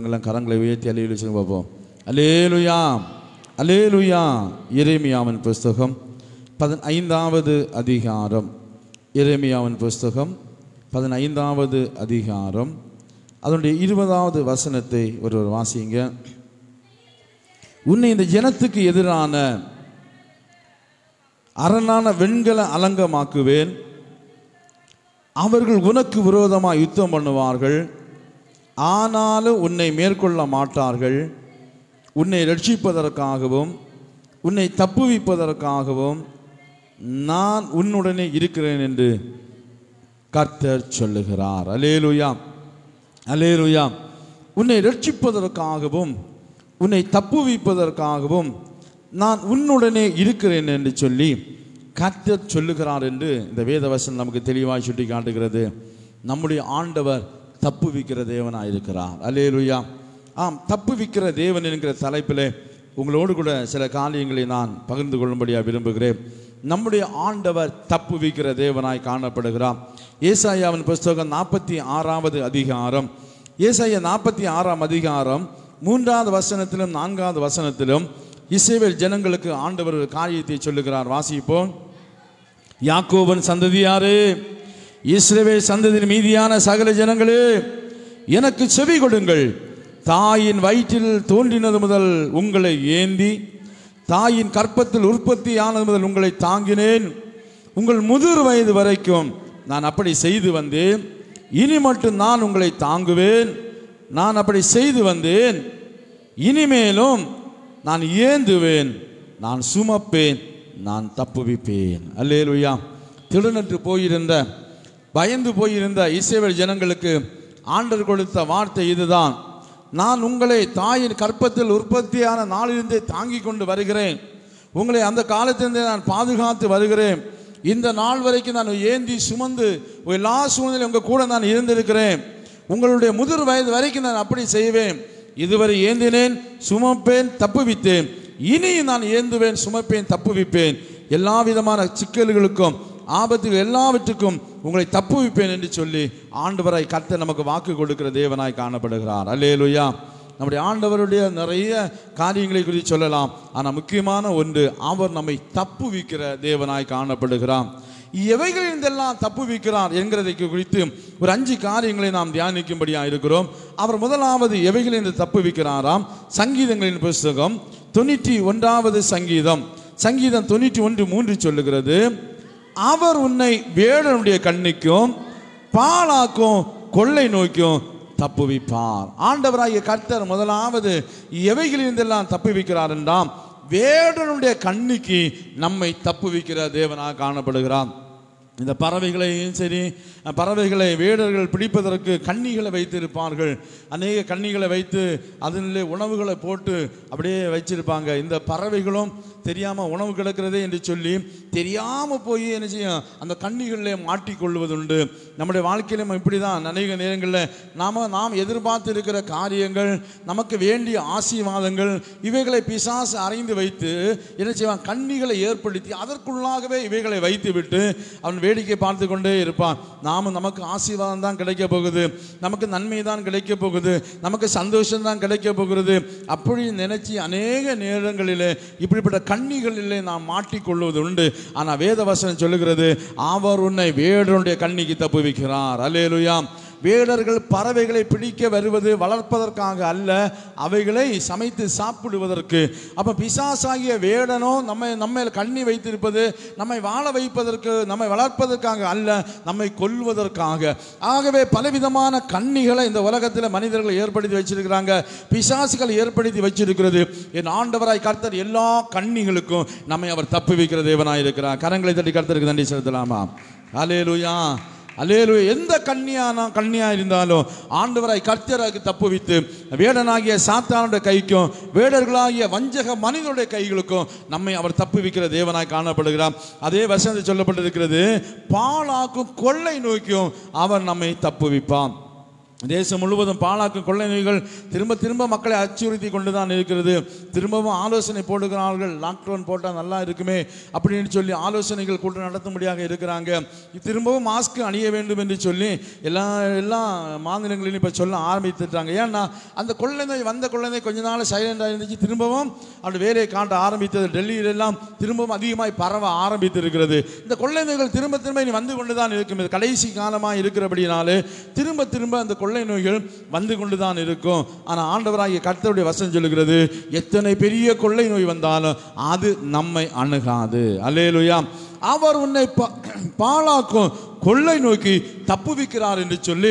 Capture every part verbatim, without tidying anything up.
சொல்லுங்களேன், கரங்களை உயர்த்தி அல்லேலூயா சொல்லுங்க பார்ப்போம். அல்லேலூயா, அல்லேலூயா. எரேமியாவின் புஸ்தகம் பதினைந்தாவது அதிகாரம், எரேமியாவின் புஸ்தகம் பதினைந்தாவது அதிகாரம் அதனுடைய இருபதாவது வசனத்தை ஒருவர் வாசிங்க. உன்னை இந்த ஜனத்துக்கு எதிரான அரணான வெண்கல அலங்கமாக்குவேன், அவர்கள் உனக்கு விரோதமாக யுத்தம் பண்ணுவார்கள், ஆனாலும் உன்னை மேற்கொள்ள மாட்டார்கள். உன்னை ரட்சிப்பதற்காகவும் உன்னை தப்புவிப்பதற்காகவும் நான் உன்னுடனே இருக்கிறேன் என்று கர்த்தர் சொல்லுகிறார். அல்லேலூயா, அல்லேலூயா. உன்னை ரட்சிப்பதற்காகவும் உன்னை தப்புவிப்பதற்காகவும் நான் உன்னுடனே இருக்கிறேன் என்று சொல்லி கர்த்தர் சொல்லுகிறார் என்று இந்த வேதவசனம் நமக்கு தெளிவாக சுட்டி காட்டுகிறது. நம்முடைய ஆண்டவர் தப்புவிக்கிற தேவனாக இருக்கிறார். அல்லேலூயா. ஆம், தப்புவிக்கிற தேவன் என்கிற தலைப்பில் உங்களோடு கூட சில காரியங்களை நான் பகிர்ந்து கொள்ளும்படியாக விரும்புகிறேன். நம்முடைய ஆண்டவர் தப்புவிக்கிற தேவனாய் காணப்படுகிறார். ஏசாயாவின் புஸ்தகம் நாற்பத்தி ஆறாவது அதிகாரம், ஏசாயா நாற்பத்தி ஆறாம் அதிகாரம் மூன்றாவது வசனத்திலும் நான்காவது வசனத்திலும் இஸ்ரவேல் ஜனங்களுக்கு ஆண்டவர் ஒரு காரியத்தை சொல்லுகிறார். வாசிப்போம். யாக்கோபின் சந்ததியாரே, இஸ்ரவேல் சந்ததியின் மீதியான சகல ஜனங்களே, எனக்கு செவி கொடுங்கள். தாயின் வயிற்றில் தோன்றினது முதல் உங்களை ஏந்தி, தாயின் கற்பத்தில் உற்பத்தியானது முதல் உங்களை தாங்கினேன். உங்கள் முதிர் வயது வரைக்கும் நான் அப்படி செய்து வந்தேன். இனி மட்டும் நான் உங்களை தாங்குவேன். நான் அப்படி செய்து வந்தேன், இனிமேலும் நான் ஏந்துவேன், நான் சுமப்பேன், நான் தப்புவிப்பேன். அல்லேலூயா. திடுநற்று போயிருந்த, பயந்து போயிருந்த இஸ்ரவேல் ஜனங்களுக்கு ஆண்டவர் கொடுத்த வார்த்தை இதுதான். நான் உங்களை தாயின் கற்பத்தில் உற்பத்தியான நாளிலிருந்தே தாங்கி கொண்டு வருகிறேன். உங்களை அந்த காலத்திலிருந்தே நான் பாதுகாத்து வருகிறேன். இந்த நாள் வரைக்கும் நான் ஏந்தி சுமந்து எல்லா சூழ்நிலையும் உங்கள் கூட நான் இருந்திருக்கிறேன். உங்களுடைய முதிர் வயது வரைக்கும் நான் அப்படி செய்வேன். இதுவரை ஏந்தினேன், சுமப்பேன், தப்புவித்தேன். இனி நான் ஏந்துவேன், சுமப்பேன், தப்புவிப்பேன். எல்லா விதமான சிக்கல்களுக்கும் ஆபத்துகள் எல்லாவற்றுக்கும் உங்களை தப்புவிப்பேன் என்று சொல்லி ஆண்டவராய் கர்த்தர் நமக்கு வாக்கு கொடுக்கிற தேவனாய் காணப்படுகிறார். அல்லேலூயா. நம்முடைய ஆண்டவருடைய நிறைய காரியங்களை குறித்து சொல்லலாம். ஆனால் முக்கியமான ஒன்று, அவர் நம்மை தப்புவிக்கிற தேவனாய் காணப்படுகிறார். எவைகளிலிருந்தெல்லாம் தப்புவிக்கிறார் என்கிறதை குறித்து ஒரு அஞ்சு காரியங்களை நாம் தியானிக்கும்படியாக இருக்கிறோம். அவர் முதலாவது எவைகளிலிருந்து தப்புவிக்கிறாராம். சங்கீதங்களின் புஸ்தகம் தொண்ணூற்றி ஒன்றாவது சங்கீதம், சங்கீதம் தொண்ணூற்றி ஒன்று மூன்று சொல்லுகிறது, அவர் உன்னை வேடனுடைய கண்ணிக்கும் பாலாக்கும் கொள்ளை நோய்க்கும் தப்புவிப்பார். ஆண்டவராகிய கர்த்தர் முதலாவது எவைகளிலிருந்தெல்லாம் தப்புவிக்கிறார் என்றால் வேடனுடைய கண்ணிக்கு நம்மை தப்புவிக்கிற தேவனாக காணப்படுகிறார். இந்த பறவைகளையும் சரி, பறவைகளை வேடர்கள் பிடிப்பதற்கு கண்ணிகளை வைத்திருப்பார்கள். அநேக கண்ணிகளை வைத்து அதிலே உணவுகளை போட்டு அப்படியே வச்சிருப்பாங்க. இந்த பறவைகளும் தெரியாமல் உணவு கிடக்கிறதே என்று சொல்லி தெரியாமல் போய் என்ன செய்யும், அந்த கண்ணிகளிலே மாட்டிக்கொள்வதுண்டு. நம்முடைய வாழ்க்கையிலும் இப்படி தான் அநேக நேரங்களில் நாம் நாம் எதிர்பார்த்து இருக்கிற காரியங்கள், நமக்கு வேண்டிய ஆசீர்வாதங்கள், இவைகளை பிசாசு அறைந்து வைத்து என்ன செய்வான், கண்ணிகளை ஏற்படுத்தி அதற்குள்ளாகவே இவைகளை வைத்து விட்டு அவன் வேடிக்கை பார்த்து கொண்டே இருப்பான். நாமும் நமக்கு ஆசீர்வாதம் தான் கிடைக்க போகுது, நமக்கு நன்மை தான் கிடைக்க போகுது, நமக்கு சந்தோஷம் தான் கிடைக்க போகிறது அப்படி நினைச்சு அநேக நேரங்களிலே இப்படிப்பட்ட கண்ணிகளிலே நாம் மாட்டிக்கொள்வது உண்டு. ஆனால் வேதவசனம் சொல்லுகிறது, அவர் உன்னை வேடனுடைய கண்ணிக்கு தப்புவிக்கிறார். அல்லேலூயா. வேடர்கள் பறவைகளை பிடிக்க வருவது வளர்ப்பதற்காக அல்ல, அவைகளை சமைத்து சாப்பிடுவதற்கு. அப்போ பிசாசாகிய வேடனோ நம்மை நம்ம கண்ணி வைத்திருப்பது நம்மை வாழ வைப்பதற்கு, நம்மை வளர்ப்பதற்காக அல்ல, நம்மை கொல்வதற்காக. ஆகவே பலவிதமான கண்ணிகளை இந்த உலகத்தில் மனிதர்கள் ஏற்படுத்தி வச்சிருக்கிறாங்க, பிசாசுகள் ஏற்படுத்தி வச்சிருக்கிறது. என் ஆண்டவராய் கர்த்தர் எல்லா கண்ணிகளுக்கும் நம்மை அவர் தப்புவிக்கிற தேவனாய் இருக்கிறார். கரங்களை தட்டி கர்த்தருக்கு நன்றி செலுத்தலாமா? அல்லேலூயா, அல்லேலூயா. எந்த கண்ணியானா கண்ணியா இருந்தாலும் ஆண்டவராய் கர்த்தராக தப்புவித்து வேடனாகிய சாத்தானுடைய கைக்கும் வேடர்களாகிய வஞ்சக மனிதனுடைய கைகளுக்கும் நம்மை அவர் தப்புவிக்கிற தேவனாய் காணப்படுகிறார். அதே வசனத்தில் சொல்லப்பட்டிருக்கிறது, பாலாக்கும் கொள்ளை நோய்க்கும் அவர் நம்மை தப்புவிப்பான். தேசம் முழுவதும் பாழாக்கும் கொள்ளை நோய்கள் திரும்ப திரும்ப மக்களை அச்சுறுத்தி கொண்டு தான் இருக்கிறது. திரும்பவும் ஆலோசனை போடுகிறார்கள், லாக்டவுன் போட்டால் நல்லா இருக்குமே அப்படின்னு சொல்லி ஆலோசனைகள் கூட்டம் நடத்தும்படியாக இருக்கிறாங்க. திரும்பவும் மாஸ்க் அணிய வேண்டும் என்று சொல்லி எல்லா எல்லா மாநிலங்களிலும் இப்போ சொல்ல ஆரம்பித்துட்டாங்க. ஏன்னா அந்த கொள்ளை நோய் வந்த கொள்ளை நோய் கொஞ்ச நாள் சைலண்டாக இருந்துச்சு, திரும்பவும் அப்படி வேலையை காட்ட ஆரம்பித்தது. டெல்லியிலெல்லாம் திரும்பவும் அதிகமாய் பரவ ஆரம்பித்து இருக்கிறது. இந்த கொள்ளை நோய்கள் திரும்ப திரும்ப இனி வந்து கொண்டு தான் இருக்கும். இது கடைசி காலமாக இருக்கிறபடினாலே திரும்ப திரும்ப அந்த கொள்ளை நோய்கள் வந்து கொண்டுதான் இருக்கும். ஆனால் ஆண்டவராகிய கர்த்தருடைய வசனம் சொல்லுகிறது, எத்தனை பெரிய கொள்ளை நோய் வந்தாலும் அது நம்மை அணுகாது. அல்லேலூயா. அவர் உன்னை பாழாக்கும் கொள்ளை நோக்கி தப்புவிக்கிறார் என்று சொல்லி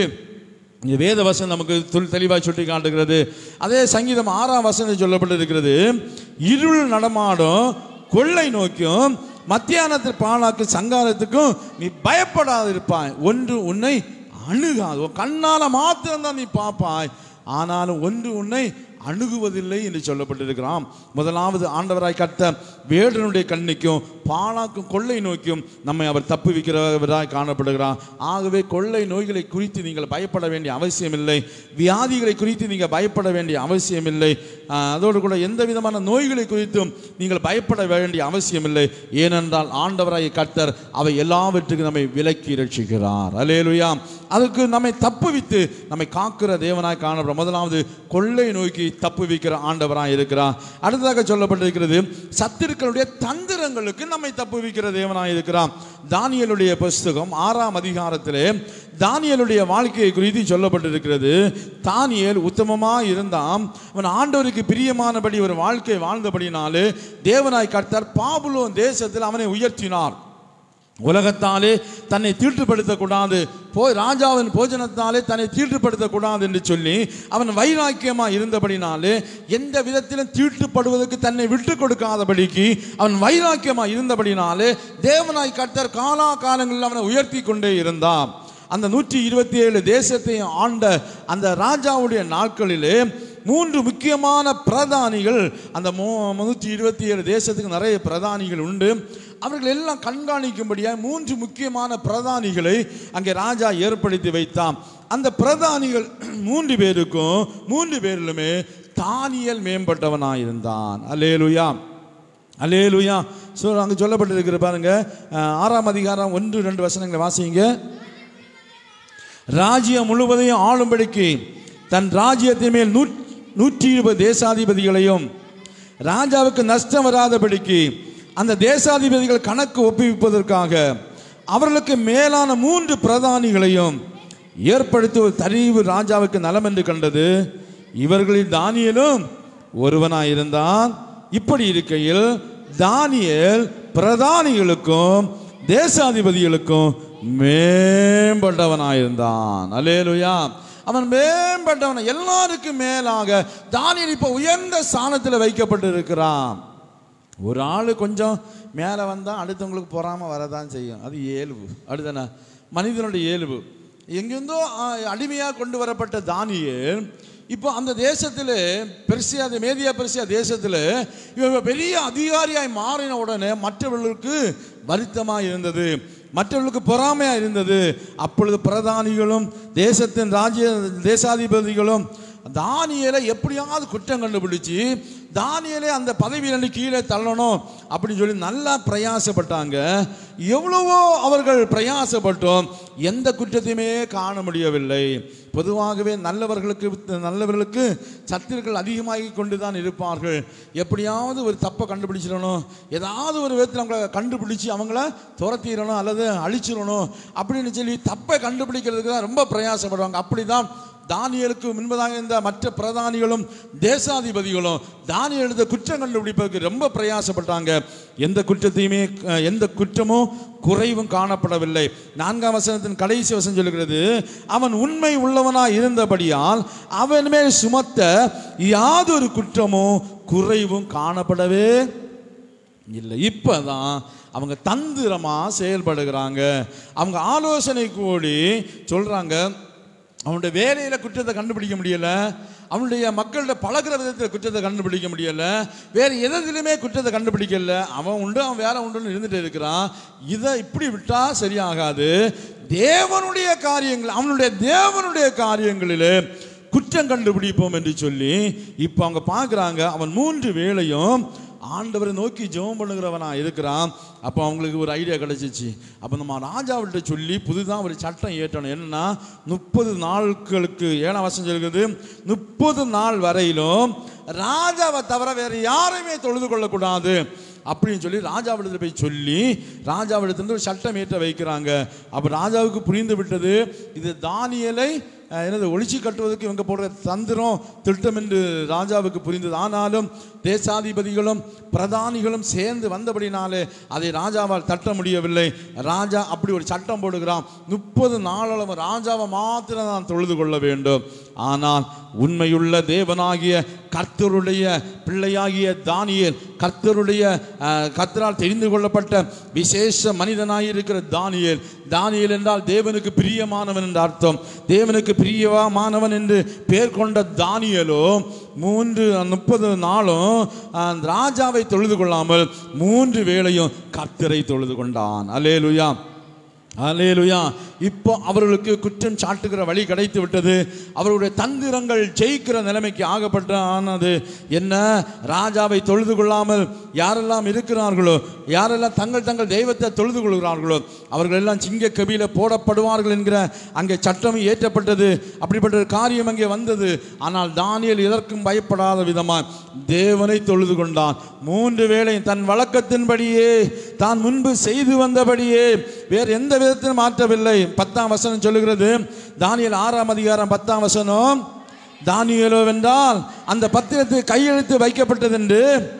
வேத வசனம் நமக்கு தெளிவாக சுட்டி காட்டுகிறது. அதே சங்கீதம் ஆறாம் வசனம் சொல்லப்பட்டிருக்கிறது, இருள் நடமாடும் கொள்ளை நோக்கியும் மத்தியானத்தில் பாழாக்கும் சங்காரத்துக்கும் நீ பயப்படாது இருப்பாய், ஒன்று உன்னை அணுகாது. கண்ணால மாத்திரம்தான் நீ பார்ப்பாய், ஆனாலும் ஒன்று உன்னை அணுகுவதில்லை என்று சொல்லப்பட்டிருக்கிறான். முதலாவது ஆண்டவராய் கர்த்தர் வேடனுடைய கண்ணிக்கும் பாழாக்கும் கொள்ளை நோக்கியும் நம்மை அவர் தப்புவிக்கிறவராய் காணப்படுகிறார். ஆகவே கொள்ளை நோய்களை குறித்து நீங்கள் பயப்பட வேண்டிய அவசியம் இல்லை, வியாதிகளை குறித்து நீங்கள் பயப்பட வேண்டிய அவசியம் இல்லை, அதோடு கூட எந்த விதமான நோய்களை குறித்தும் நீங்கள் பயப்பட வேண்டிய அவசியம் இல்லை. ஏனென்றால் ஆண்டவராய் கர்த்தர் அவை எல்லாவற்றுக்கும் நம்மை விலக்கி ரட்சிக்கிறார். அல்லேலூயா. அதுக்கு நம்மை தப்புவித்து நம்மை காக்கிற தேவனாய் காணப்படுற முதலாவது கொள்ளை நோய்க்கு தப்புவிக்கிற ஆண்டவராய் இருக்கிறார். அடுத்ததாக சொல்லப்பட்டிருக்கிறது, சத்துருக்களுடைய தந்திரங்களுக்கு நம்மை தப்புவிக்கிற தேவனாய் இருக்கிறார். தானியேலுடைய புஸ்தகம் ஆறாம் அதிகாரத்திலே தானியேலுடைய வாழ்க்கையை குறித்து சொல்லப்பட்டிருக்கிறது. தானியேல் உத்தமமாக இருந்தான், அவன் ஆண்டவருக்கு பிரியமானபடி ஒரு வாழ்க்கை வாழ்ந்தபடினாலே தேவனாய் கர்த்தர் பாபுலோன் தேசத்தில் அவனை உயர்த்தினார். உலகத்தாலே தன்னை தீட்டுப்படுத்தக்கூடாது, போய் ராஜாவின் போஜனத்தாலே தன்னை தீட்டுப்படுத்தக்கூடாது என்று சொல்லி அவன் வைராக்கியமாக இருந்தபடினாலே எந்த விதத்திலும் தீட்டுப்படுவதற்கு தன்னை விட்டு கொடுக்காதபடிக்கு அவன் வைராக்கியமாக இருந்தபடினாலே தேவனாய் கர்த்தர் காலா காலங்களில் அவனை உயர்த்தி கொண்டே இருந்தான். அந்த நூற்றி இருபத்தி ஏழு தேசத்தை ஆண்ட அந்த ராஜாவுடைய நாட்களிலே மூன்று முக்கியமான பிரதானிகள், அந்த நூற்றி இருபத்தி ஏழு தேசத்துக்கு நிறைய பிரதானிகள் உண்டு. அவர்கள் எல்லாம் கண்காணிக்கும்படியாக மூன்று முக்கியமான பிரதானிகளை அங்கே ராஜா ஏற்படுத்தி வைத்தான். அந்த பிரதானிகள் மூன்று பேருக்கும் மூன்று பேரிலுமே தானியேல் மேம்பட்டவனாயிருந்தான். அல்லேலூயா, அல்லேலூயா. ஸோ அங்கே சொல்லப்பட்டிருக்கிற பாருங்க, ஆறாம் அதிகாரம் ஒன்று ரெண்டு வசனங்களை வாசிங்க. ராஜ்யம் முழுவதையும் ஆளும்படிக்கு தன் ராஜ்யத்தின் மேல் நூ நூற்றி இருபது தேசாதிபதிகளையும் ராஜாவுக்கு நஷ்டம் வராதபடிக்கு அந்த தேசாதிபதிகள் கணக்கு ஒப்புவிப்பதற்காக அவர்களுக்கு மேலான மூன்று பிரதானிகளையும் ஏற்படுத்துவது தரிவு ராஜாவுக்கு நலம் என்று கண்டது. இவர்களில் தானியேலும் ஒருவனாயிருந்தான். இப்படி இருக்கையில் தானியேல் பிரதானிகளுக்கும் தேசாதிபதிகளுக்கும் மேம்பட்டவனாயிருந்தான். அல்லேலூயா. அவன் மேம்பட்டவன், எல்லாருக்கும் மேலாக தானியேல் இப்போ உயர்ந்த ஸ்தானத்தில் வைக்கப்பட்டு இருக்கிறான். ஒரு ஆள் கொஞ்சம் மேலே வந்தால் அடுத்தவங்களுக்கு பொறாமல் வரதான் செய்யும், அது இயல்பு. அடுத்தன மனிதனுடைய இயல்பு. எங்கேருந்தோ அடிமையாக கொண்டு வரப்பட்ட தானியேல் இப்போ அந்த தேசத்தில் பெர்சியா, மேதியா பெர்சியா தேசத்தில் இவங்க பெரிய அதிகாரியாய் மாறின உடனே மற்றவர்களுக்கு வருத்தமாக இருந்தது, மற்றவர்களுக்கு பொறாமையாக இருந்தது. அப்பொழுது பிரதானிகளும் தேசத்தின் ராஜ்ய தேசாதிபதிகளும் தானியேலை எப்படியாவது குற்றம் கண்டுபிடிச்சி தானியேலை அந்த பதவியிலிருந்து கீழே தள்ளணும் அப்படின்னு சொல்லி நல்லா பிரயாசப்பட்டாங்க. எவ்வளவோ அவர்கள் பிரயாசப்பட்டோம், எந்த குற்றத்தையுமே காண முடியவில்லை. பொதுவாகவே நல்லவர்களுக்கு நல்லவர்களுக்கு சத்துருக்கள் அதிகமாகி கொண்டு தான் இருப்பார்கள். எப்படியாவது ஒரு தப்பை கண்டுபிடிச்சிடணும், ஏதாவது ஒரு விதத்தில் அவங்கள கண்டுபிடிச்சி அவங்கள துரத்திடணும் அல்லது அழிச்சிடணும் அப்படின்னு சொல்லி தப்பை கண்டுபிடிக்கிறதுக்கு தான் ரொம்ப பிரயாசப்படுவாங்க. அப்படி தான் தானியேலுக்கு முன்பதாக இருந்த மற்ற பிரதானிகளும் தேசாதிபதிகளும் தானியேலுக்கு குற்றம் கண்டுபிடிப்பதற்கு ரொம்ப பிரயாசப்பட்டாங்க. எந்த குற்றத்தையுமே எந்த குற்றமும் குறைவும் காணப்படவில்லை. நான்காம் வசனத்தின் கடைசி வசனம் சொல்லுகிறது, அவன் உண்மை உள்ளவனாய் இருந்தபடியால் அவன் மேல் சுமத்த யாதொரு குற்றமும் குறைவும் காணப்படவே இல்லை. இப்பதான் அவங்க தந்திரமா செயல்படுகிறாங்க. அவங்க ஆலோசனை கூடி சொல்றாங்க, அவனுடைய வேலையில் குற்றத்தை கண்டுபிடிக்க முடியலை, அவனுடைய மக்கள்கிட்ட பழகிற விதத்தில் குற்றத்தை கண்டுபிடிக்க முடியலை, வேறு எதிலுமே குற்றத்தை கண்டுபிடிக்கல. அவன் உண்டு, அவன் வேற உண்டுன்னு இருந்துட்டு இருக்கிறான். இதை இப்படி விட்டால் சரியாகாது. தேவனுடைய காரியங்கள், அவனுடைய தேவனுடைய காரியங்களில் குற்றம் கண்டுபிடிப்போம் என்று சொல்லி இப்போ அவங்க பார்க்குறாங்க. அவன் மூன்று வேளையும் ஆண்டவரை நோக்கி ஜெபம் பண்ணுகிறவனா இருக்கிறான். அப்போ அவங்களுக்கு ஒரு ஐடியா கிடைச்சிச்சு. அப்போ நம்ம ராஜாவிட்ட சொல்லி புதுதான் ஒரு சட்டம் ஏற்றணும். என்னன்னா, முப்பது நாட்களுக்கு ஏழாம் வசனம் சொல்கிறது, முப்பது நாள் வரையிலும் ராஜாவை தவிர வேறு யாரையுமே தொழுது கொள்ளக்கூடாது அப்படின்னு சொல்லி ராஜாவிடத்தில் போய் சொல்லி ராஜாவிடத்திலிருந்து ஒரு சட்டம் ஏற்ற வைக்கிறாங்க. அப்போ ராஜாவுக்கு புரிந்து விட்டது, இது தானியேலை எனது ஒளிச்சி கட்டுவதற்கு இவங்க போடுற தந்திரம் திட்டம் என்று ராஜாவுக்கு புரிந்தது. ஆனாலும் தேசாதிபதிகளும் பிரதானிகளும் சேர்ந்து வந்தபடினாலே அதை ராஜாவால் தட்ட முடியவில்லை. ராஜா அப்படி ஒரு சட்டம் போடுகிறான், முப்பது நாளளவு ராஜாவை மாத்திரம் நான் தொழுது கொள்ள வேண்டும். ஆனால் உண்மையுள்ள தேவனாகிய கர்த்தருடைய பிள்ளையாகிய தானியேல், கர்த்தருடைய கர்த்தரால் தெரிந்து கொள்ளப்பட்ட விசேஷ மனிதனாயிருக்கிற தானியேல், தானியேல் என்றால் தேவனுக்கு பிரியமானவன் என்ற அர்த்தம். தேவனுக்கு பிரியமானவன் என்று பெயர் கொண்ட தானியேலோ மூன்று முப்பது நாளும் ராஜாவை தொழுது கொள்ளாமல் மூன்று வேளையும் கர்த்தரை தொழுது கொண்டான். அல்லேலூயா, அல்லேலூயா. இப்போ அவர்களுக்கு குற்றம் சாட்டுகிற வழி கிடைத்து விட்டது. அவர்களுடைய தந்திரங்கள் ஜெயிக்கிற நிலைமைக்கு ஆகப்பட்ட ஆனது. என்ன, ராஜாவை தொழுது கொள்ளாமல் யாரெல்லாம் இருக்கிறார்களோ, யாரெல்லாம் தங்கள் தங்கள் தெய்வத்தை தொழுது கொள்கிறார்களோ அவர்கள் எல்லாம் சிங்க கபில போடப்படுவார்கள் என்கிற அங்கே சட்டம் ஏற்றப்பட்டது. அப்படிப்பட்ட ஒரு காரியம் அங்கே வந்தது. ஆனால் தானியேல் எதற்கும் பயப்படாத விதமாக தேவனை தொழுது கொண்டான். மூன்று வேளை தன் வழக்கத்தின்படியே, தான் முன்பு செய்து வந்தபடியே, வேறு எந்த விதத்திலும் மாற்றவில்லை. பத்தாம் வசனம் சொல்லுகிறது, தானியேல் ஆறாம் அதிகாரம் பத்தாம் வசனம், தானியேலோ வென்றால் அந்த பத்திரத்தில் கையெழுத்து வைக்கப்பட்டது என்று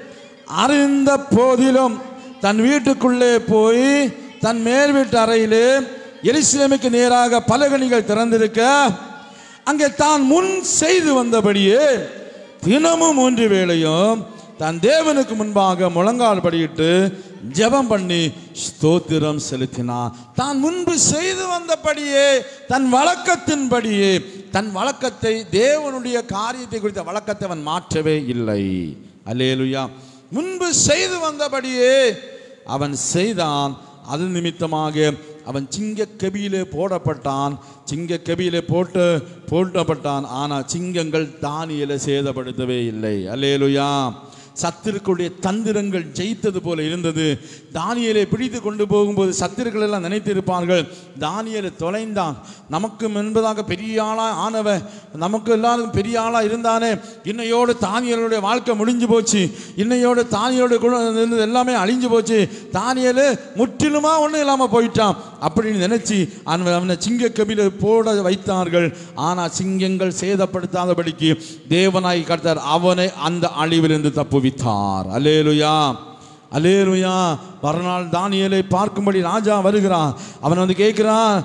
அறிந்த போதிலும் தன் வீட்டுக்குள்ளே போய் தன் மேல் வீட்டு அறையிலே எருசலேமுக்கு நேராக பலகணிகள் திறந்திருக்க அங்கே தான் முன் செய்து வந்தபடியே தினமும் மூன்று வேளையும் தன் தேவனுக்கு முன்பாக முழங்கால் படியிட்டு ஜெபம் பண்ணி ஸ்தோத்திரம் செலுத்தினான். தான் முன்பு செய்து வந்தபடியே, தன் வழக்கத்தின்படியே, தன் வழக்கத்தை, தேவனுடைய காரியத்தை குறித்த வழக்கத்தை அவன் மாற்றவே இல்லை. அல்லேலூயா. முன்பு செய்து வந்தபடியே அவன் செய்தான். அது நிமித்தமாக அவன் சிங்க கபியிலே போடப்பட்டான். சிங்க கபியிலே போட்டு போட்டப்பட்டான். ஆனால் சிங்கங்கள் தானியேலை சேதப்படுத்தவே இல்லை. அல்லேலூயா. சத்துருக்களுடைய தந்திரங்கள் ஜெயித்தது போல இருந்தது. தானியேலை பிடித்து கொண்டு போகும்போது சத்துருக்கள் எல்லாம் நினைத்திருப்பார்கள், தானியேலை தொலைந்தான், நமக்கு என்பதாக பெரிய ஆளா ஆனவன், நமக்கு எல்லாரும் பெரிய ஆளா இருந்தானே, இன்னையோடு தானியேலுடைய வாழ்க்கை முடிஞ்சு போச்சு, இன்னையோடு தானியேலுடைய எல்லாமே அழிஞ்சு போச்சு, தானியேலு முற்றிலுமா ஒன்றும் இல்லாமல் போயிட்டான் அப்படின்னு நினைச்சு அவனை சிங்க கபில போட வைத்தார்கள். ஆனால் சிங்கங்கள் சேதப்படுத்தாதபடிக்கு தேவனாய் கர்த்தர் அவனை அந்த அழிவிலிருந்து தப்பு வித்தார். அல்லேலூயா, அல்லேலூயா. மறுநாள் தானியேலை பார்க்கும்படி ராஜா வருகிறான். அவன் வந்து கேட்கிறான்,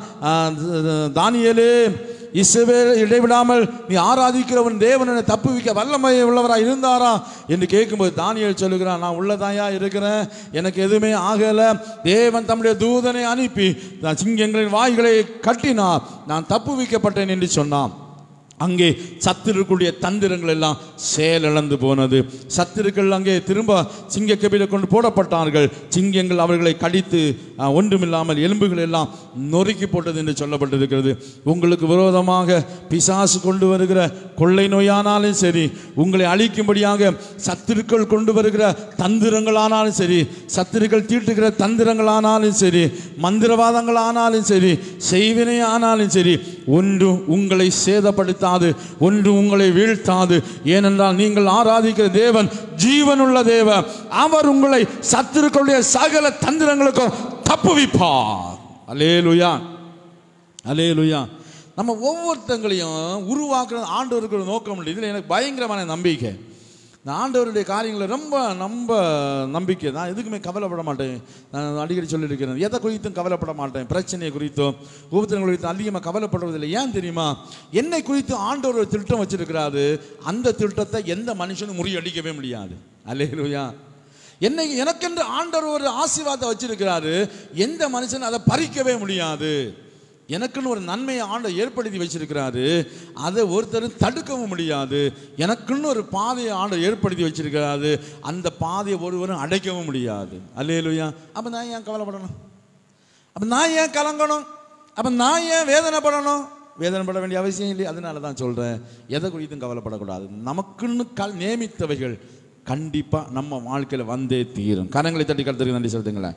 தானியேலே, இஸ்ரவேல் இடைவிடாமல் நீ ஆராதிக்கிறவன் தேவனை தப்புவிக்க வல்லமை உள்ளவராக இருந்தாரா என்று கேட்கும்போது தானியேல் சொல்லுகிறான், நான் உள்ளதாயா இருக்கிறேன், எனக்கு எதுவுமே ஆகலை, தேவன் தம்முடைய தூதனை அனுப்பி நான் சிங்கங்களின் வாய்களை கட்டினார், நான் தப்புவிக்கப்பட்டேன் என்று சொன்னான். அங்கே சத்துருக்களுடைய தந்திரங்கள் எல்லாம் செயலிழந்து போனது. சத்துருக்கள் அங்கே திரும்ப சிங்க கபில கொண்டு போடப்பட்டார்கள். சிங்கங்கள் அவர்களை கடித்து ஒன்றுமில்லாமல் எலும்புகள் எல்லாம் நொறுக்கி போட்டது என்று சொல்லப்பட்டிருக்கிறது. உங்களுக்கு விரோதமாக பிசாசு கொண்டு வருகிற கொள்ளை நோயானாலும் சரி, உங்களை அழிக்கும்படியாக சத்துருக்கள் கொண்டு வருகிற தந்திரங்களானாலும் சரி, சத்துருக்கள் தீட்டுகிற தந்திரங்களானாலும் சரி, மந்திரவாதங்கள் ஆனாலும் சரி, செய்வினை ஆனாலும் சரி, ஒன்று உங்களை சேதப்படுத்த, ஒன்று உங்களை வீழ்த்தாது. ஏனென்றால் நீங்கள் ஆராதிக்கிற தேவன் ஜீவனுள்ள தேவன். அவர் உங்களை சத்துருக்களுடைய சகல தந்திரங்களுக்கும் தப்புவிப்பார். அல்லேலூயா, அல்லேலூயா. நம்ம ஒவ்வொருத்தங்களையும் உருவாக்குறது ஆண்டவருக்கு நோக்கம் இல்லை. இதில் எனக்கு பயங்கரமான நம்பிக்கை. நான் ஆண்டவருடைய காரியங்களை ரொம்ப நம்ப நம்பிக்கை நான் எதுக்குமே கவலைப்பட மாட்டேன். நான் அடிக்கடி சொல்லியிருக்கிறேன், எதை குறித்தும் கவலைப்பட மாட்டேன். பிரச்சனையை குறித்தும் உபத்திரங்கள் குறித்தும் அதிகமாக கவலைப்படுவதில்லை. ஏன் தெரியுமா? என்னை குறித்து ஆண்டவர் ஒரு திட்டம் வச்சிருக்கிறாரு. அந்த திட்டத்தை எந்த மனுஷனும் முறியடிக்கவே முடியாது. அல்லேலூயா. என்னை எனக்கென்று ஆண்டவர் ஒரு ஆசீர்வாதத்தை வச்சிருக்கிறாரு. எந்த மனுஷனும் அதை பறிக்கவே முடியாது. எனக்குன்னு ஒரு நன்மையை ஆண்டவர் ஏற்படுத்தி வச்சிருக்கிறாரு. அதை ஒருத்தரும் தடுக்கவும் முடியாது. எனக்குன்னு ஒரு பாதையை ஆண்டவர் ஏற்படுத்தி வச்சிருக்கிறாரு. அந்த பாதையை ஒருவரும் அடைக்கவும் முடியாது. அல்லேலூயா. அப்போ நான் ஏன் கவலைப்படணும்? அப்போ நான் ஏன் கலங்கணும்? அப்போ நான் ஏன் வேதனைப்படணும்? வேதனைப்பட வேண்டிய அவசியம் இல்லை. அதனால தான் சொல்கிறேன், எதை குறித்தும் கவலைப்படக்கூடாது. நமக்குன்னு கல் நியமித்தவைகள் கண்டிப்பாக நம்ம வாழ்க்கையில் வந்தே தீரும். கரங்களை தட்டி கருத்துக்கு நன்றி சொல்லுங்களேன்.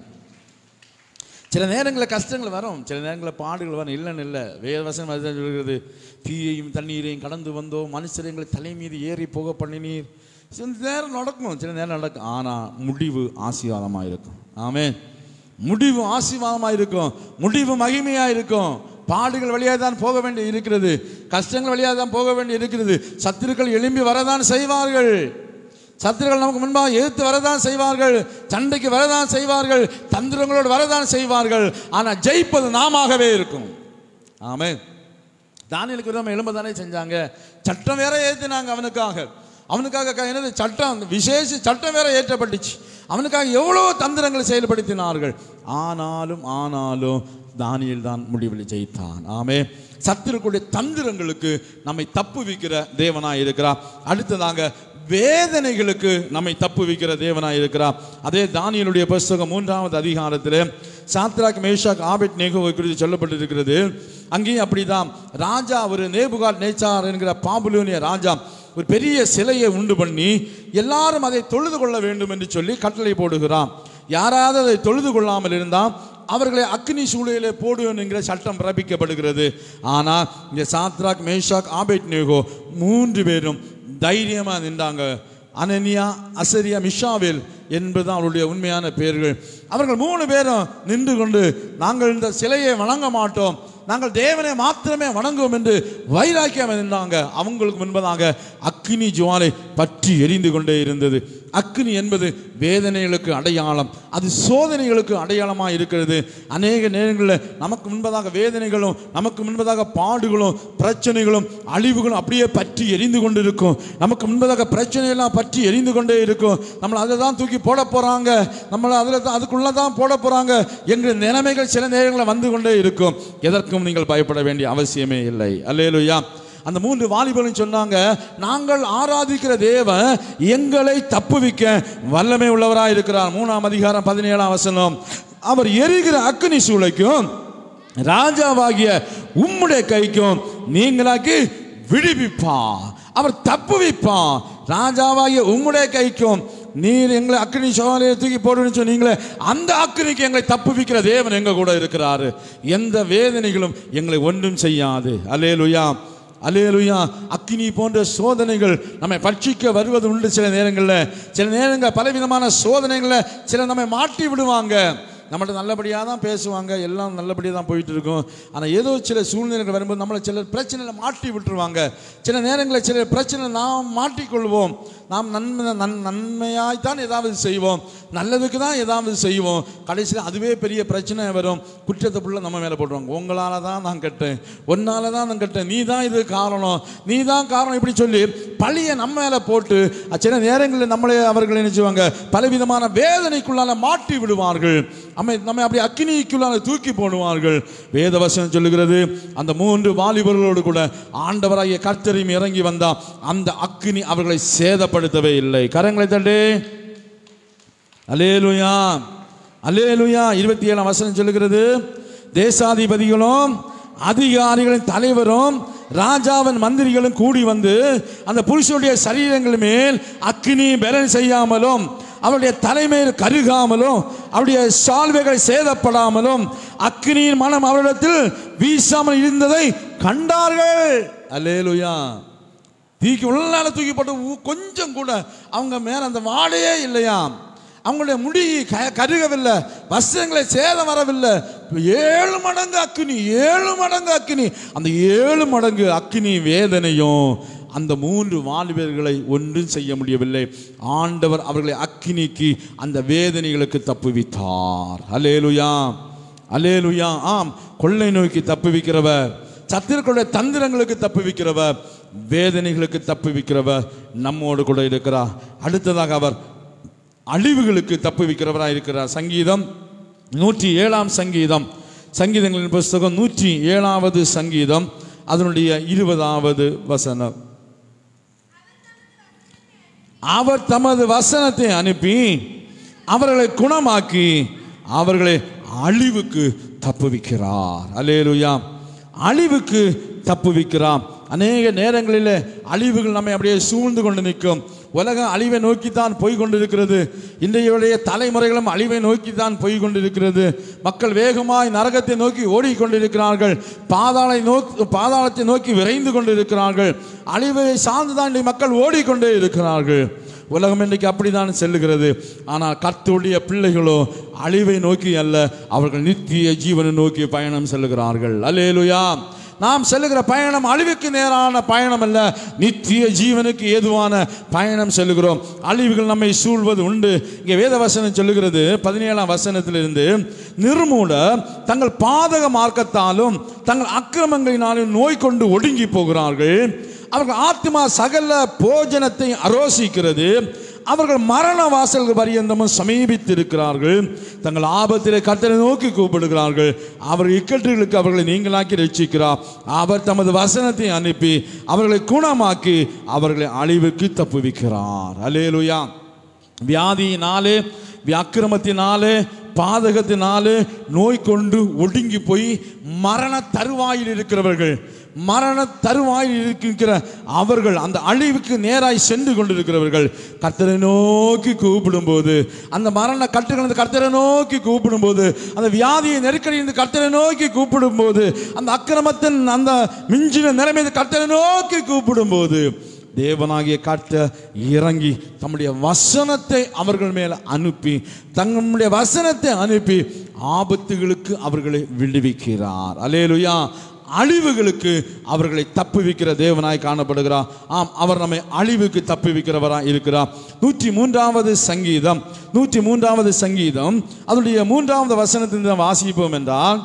சில நேரங்களில் கஷ்டங்கள் வரும், சில நேரங்களில் பாடுகள் வரும், இல்லைன்னு இல்லை. வேறு வசனம் அதுதான் சொல்கிறது, தீயையும் தண்ணீரையும் கடந்து வந்தோம், மனுஷரை எங்களை தலை மீது ஏறி போக பண்ணினீர். சில நேரம் நடக்கும், சில நேரம் நடக்கும். ஆனால் முடிவு ஆசீர்வாதமாக இருக்கும். ஆமென். முடிவு ஆசீர்வாதமாக இருக்கும், முடிவு மகிமையாக இருக்கும். பாடுகள் வழியாக தான் போக வேண்டி இருக்கிறது, கஷ்டங்கள் வழியாக தான் போக வேண்டி இருக்கிறது. சத்துருக்கள் எழும்பி வரதான் செய்வார்கள், சத்துருக்கள் நமக்கு முன்பாக எதிர்த்து வரதான் செய்வார்கள், சண்டைக்கு வரதான் செய்வார்கள், தந்திரங்களோடு வரதான் செய்வார்கள். ஆனால் ஜெயிப்பது நாமவே இருக்கும். ஆமென். தானியேலுக்கு விரோதமாக எழும்ப தானே செஞ்சாங்க, சட்டம் வேற ஏற்றினாங்க அவனுக்காக. அவனுக்காக என்னது சட்டம், விசேஷ சட்டம் வேற ஏற்றப்பட்டுச்சு. அவனுக்காக எவ்வளோ தந்திரங்களை செயல்படுத்தினார்கள். ஆனாலும் ஆனாலும் தானியேல் தான் முடிவில் ஜெயித்தான். ஆமே. சத்துருக்களுடைய தந்திரங்களுக்கு நம்மை தப்பு வைக்கிற தேவனாய் இருக்கிறார். அடுத்ததாங்க வேதனைகளுக்கு நம்மை தப்பு வைக்கிற தேவனாய் இருக்கிறார். அதே தானியேலுடைய புத்தகம் மூன்றாவது அதிகாரத்தில் சாத்ராக் மேஷாக் ஆபேத் நேகோவை குறித்து சொல்லப்பட்டிருக்கிறது. அங்கேயும் அப்படிதான். ராஜா ஒரு நேபுகாத் நேச்சார் என்கிற பாபுலோனிய ராஜா ஒரு பெரிய சிலையை உண்டு பண்ணி எல்லாரும் அதை தொழுது கொள்ள வேண்டும் என்று சொல்லி கட்டளை போடுகிறான். யாராவது அதை தொழுது கொள்ளாமல் இருந்தால் அவர்களை அக்னி சூளையிலே போடுவேன் என்கிற சட்டம் பிறப்பிக்கப்படுகிறது. ஆனால் இந்த சாத்ராக் மேஷாக் ஆபேத் நேகோ மூன்று பேரும் தைரியமாக நின்றாங்க. அனனியா, அசரியா, மிஷாவேல் என்பதுதான் அவருடைய உண்மையான பெயர்கள். அவர்கள் மூணு பேரும் நின்று கொண்டு நாங்கள் இந்த சிலையை வணங்க மாட்டோம், நாங்கள் தேவனை மாத்திரமே வணங்குவோம் என்று வைராக்கியம் நின்றாங்க. அவங்களுக்கு முன்பதாக அக்னி ஜுவாலை பற்றி எரிந்து கொண்டே இருந்தது. அக்னி என்பது வேதனைகளுக்கு அடையாளம், அது சோதனைகளுக்கு அடையாளமாக இருக்கிறது. அநேக நேரங்களில் நமக்கு முன்பதாக வேதனைகளும் நமக்கு முன்பதாக பாடுகளும் பிரச்சனைகளும் அழிவுகளும் அப்படியே பற்றி எரிந்து கொண்டு இருக்கும். நமக்கு முன்பதாக பிரச்சனையெல்லாம் பற்றி எரிந்து கொண்டே இருக்கும். நம்மளை அதை தான் தூக்கி போட போகிறாங்க, நம்மளை அதில் தான் அதுக்குள்ளே தான் போட போகிறாங்க என்கிற நிலைமைகள் சில நேரங்களில் வந்து கொண்டே இருக்கும். எதற்கும் நீங்கள் பயப்பட வேண்டிய அவசியமே இல்லை. அல்லேலூயா. அந்த மூன்று வாலிபர்களும் சொன்னாங்க, நாங்கள் ஆராதிக்கிற தேவன் எங்களை தப்புவிக்க வல்லமை உள்ளவராக இருக்கிறார். மூணாம் அதிகாரம் பதினேழாம் வசனம், அவர் எரிகிற அக்னி சூளைக்கும் ராஜாவாகிய உம்முடைய கைக்கும் நீங்களாக்கி விடுவிப்பார். அவர் தப்புவிப்பார். ராஜாவாகிய உம்முடைய கைக்கும் நீர் எங்களை அக்னி சோலையை தூக்கி போடுன்னு சொன்னீங்களே, அந்த அக்னிக்கு எங்களை தப்புவிக்கிற தேவன் எங்க கூட இருக்கிறாரு. எந்த வேதனைகளும் எங்களை ஒன்றும் செய்யாது. அல்லேலூயா, அல்லேலூயா. அக்னி போன்ற சோதனைகள் நம்மை பட்சிக்க வருவது உண்டு. சில நேரங்களில் சில நேரங்கள் பலவிதமான சோதனைகளில் சில நம்மை மாட்டி விடுவாங்க. நம்மள்ட்ட நல்லபடியாக தான் பேசுவாங்க, எல்லாம் நல்லபடியாக தான் போயிட்டு இருக்கும். ஆனால் ஏதோ சில சூழ்நிலைகள் வரும்போது நம்மளை சில பிரச்சனையில் மாட்டி விட்டுருவாங்க. சில நேரங்களில் சில பிரச்சனை நாம் மாட்டிக்கொள்வோம். நாம் நன்மை நன் நன்மையாய்த்தான் ஏதாவது செய்வோம், நல்லதுக்கு தான் ஏதாவது செய்வோம். கடைசியில் அதுவே பெரிய பிரச்சனை வரும். குற்றத்தை ஃபுல்லாக நம்ம மேலே போட்டுருவாங்க. உங்களால் தான் நான் கெட்டேன், ஒன்னால தான் நான் கெட்டேன், நீ தான் இது காரணம், நீ தான் காரணம், இப்படி சொல்லி பழியை நம்ம மேலே போட்டு சில நேரங்களில் நம்மளே அவர்கள் நினைச்சுவாங்க பலவிதமான வேதனைக்குள்ளால மாட்டி விடுவார்கள். நம்ம நம்மை அப்படி அக்னிக்குள்ளால தூக்கி போடுவார்கள். வேதவசனம் சொல்லுகிறது, அந்த மூன்று வாலிபர்களோடு கூட ஆண்டவராகிய கர்த்தரையும் இறங்கி வந்தா அந்த அக்னி அவர்களை சேதப்படுத்தவே இல்லை. கரங்களை தட்டே அல்லேலூயா, அல்லேலூயா. இருபத்தி ஏழாம் வசனம் சொல்லுகிறது, தேசாதிபதிகளும் அதிகாரிகளின் தலைவரும் ராஜாவின் மந்திரிகளும் கூடி வந்து அந்த புருஷனுடைய சரீரங்கள் மேல் அக்னி பெறன் செய்யாமலும் அவருடைய தலைமையில் கருகாமலும் அவருடைய சால்வைகள் சேதப்படாமலும் அக்னியின் மனம் அவரிடத்தில் வீசாமல் இருந்ததை கண்டார்கள். அல்லேலூயா. தூக்கி உள்ளால தூக்கி போட்டு கொஞ்சம் கூட அவங்க மேல அந்த வாடையே இல்லையா, அவங்களுடைய முடி கருகவில்லை, வஸ்திரங்களை சேதம் வரவில்லை. ஏழு மடங்கு அக்னி, ஏழு மடங்கு அக்னி. அந்த ஏழு மடங்கு அக்னி வேதனையும் அந்த மூன்று வாலிபர்களை ஒன்றும் செய்ய முடியவில்லை. ஆண்டவர் அவர்களை அக்னிக்கு அந்த வேதனைகளுக்கு தப்புவித்தார். அல்லேலூயா, அல்லேலூயா. ஆம், கொள்ளை நோய்க்கு தப்புவிக்கிறவர், சத்துருக்களுடைய தந்திரங்களுக்கு தப்புவிக்கிறவர், வேதனைகளுக்கு தப்புவிக்கிறவர் நம்மோடு கூட இருக்கிறார். அடுத்ததாக அவர் அழிவுகளுக்கு தப்புவிக்கிறவராக இருக்கிறார். சங்கீதம் நூற்றி ஏழாம் சங்கீதம் சங்கீதங்களின் புஸ்தகம் நூற்றி ஏழாவது சங்கீதம் அதனுடைய இருபதாவது வசனம். அவர் தமது வசனத்தை அனுப்பி அவர்களை குணமாக்கி அவர்களை அழிவுக்கு தப்புவிக்கிறார். அல்லேலூயா. அழிவுக்கு தப்புவிக்கிறார். அநேக நேரங்களில் அழிவுகள் நம்மை அப்படியே சூழ்ந்து கொண்டு நிற்கும். உலகம் அழிவை நோக்கித்தான் போய் கொண்டிருக்கிறது. இன்றைய தலைமுறைகளும் அழிவை நோக்கித்தான் போய் கொண்டிருக்கிறது. மக்கள் வேகமாய் நரகத்தை நோக்கி ஓடிக்கொண்டிருக்கிறார்கள். பாதாளை நோக்கி பாதாளத்தை நோக்கி விரைந்து கொண்டிருக்கிறார்கள். அழிவை சார்ந்துதான் இன்றைய மக்கள் ஓடிக்கொண்டே இருக்கிறார்கள். உலகம் இன்றைக்கு அப்படித்தான் செல்லுகிறது. ஆனால் கர்த்தருடைய பிள்ளைகளோ அழிவை நோக்கி அல்ல, அவர்கள் நித்திய ஜீவனை நோக்கி பயணம் செல்லுகிறார்கள். அல்லேலூயா. நாம் செல்லுகிற பயணம் அழிவுக்கு நேரான பயணம் அல்ல, நித்திய ஜீவனுக்கு ஏதுவான பயணம் செல்லுகிறோம். அழிவுகள் நம்மை சூழ்வது உண்டு. இங்கே வேத வசனம் சொல்லுகிறது பதினேழாம் வசனத்திலிருந்து, நிர்மூட தங்கள் பாதக மார்க்கத்தாலும் தங்கள் அக்கிரமங்களினாலும் நோய் கொண்டு ஒடுங்கி போகிறார்கள். அவர்கள் ஆத்மா சகல போஜனத்தை அரோசிக்கிறது. அவர்கள் மரண வாசல்கள் பரியந்தமும் சமீபித்திருக்கிறார்கள். தங்கள் ஆபத்திலே கர்த்தரை நோக்கி கூப்பிடுகிறார்கள். அவர் இக்கட்டுகளுக்கு அவர்களை நீங்களாக்கி ரட்சிக்கிறார். அவர் தமது வசனத்தை அனுப்பி அவர்களை குணமாக்கி அவர்களை அழிவுக்கு தப்புவிக்கிறார். அல்லேலூயா. வியாதியினாலே, அக்கிரமத்தினாலே, பாதகத்தினாலே நோய் கொண்டு ஒடுங்கி போய் மரண தருவாயில் இருக்கிறவர்கள், மரண தருவாயில் இருக்கிற அவர்கள், அந்த அழிவுக்கு நேராய் சென்று கொண்டிருக்கிறவர்கள் கர்த்தரை நோக்கி கூப்பிடும் போது, அந்த மரண கட்டுகள் கர்த்தரை நோக்கி கூப்பிடும் போது, அந்த வியாதியை நெருக்கடி கர்த்தரை நோக்கி கூப்பிடும் போது, அந்த அக்கிரமத்தின் அந்த மிஞ்சின நிலைமை கர்த்தரை நோக்கி கூப்பிடும் போது, தேவனாகிய கர்த்தர் இறங்கி தம்முடைய வசனத்தை அவர்கள் மேல் அனுப்பி தங்களுடைய வசனத்தை அனுப்பி ஆபத்துகளுக்கு அவர்களை விடுவிக்கிறார். அல்லேலூயா. அழிவுகளுக்கு அவர்களை தப்புவிக்கிற தேவனாய் காணப்படுகிறார். ஆம், அவர் நம்மை அழிவுக்கு தப்புவிக்கிறவராய் இருக்கிறார். நூற்றி மூன்றாவது சங்கீதம் நூற்றி மூன்றாவது சங்கீதம் அதனுடைய மூன்றாவது வசனத்தின் வாசிப்போம் என்றால்,